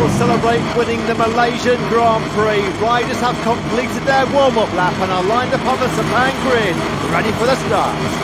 celebrate winning the Malaysian Grand Prix. Riders have completed their warm-up lap and are lined up on the Sepang grid, ready for the start.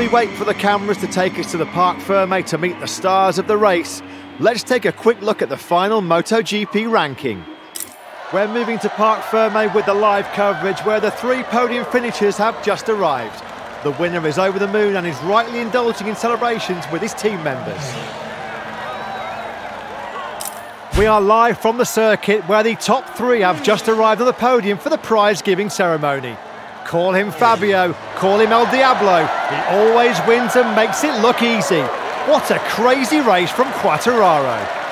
we wait for the cameras to take us to the Parc Ferme to meet the stars of the race, let's take a quick look at the final MotoGP ranking. We're moving to Parc Ferme with the live coverage where the 3 podium finishers have just arrived. The winner is over the moon and is rightly indulging in celebrations with his team members. We are live from the circuit where the top 3 have just arrived on the podium for the prize-giving ceremony. Call him Fabio, call him El Diablo, he always wins and makes it look easy. What a crazy race from Quartararo.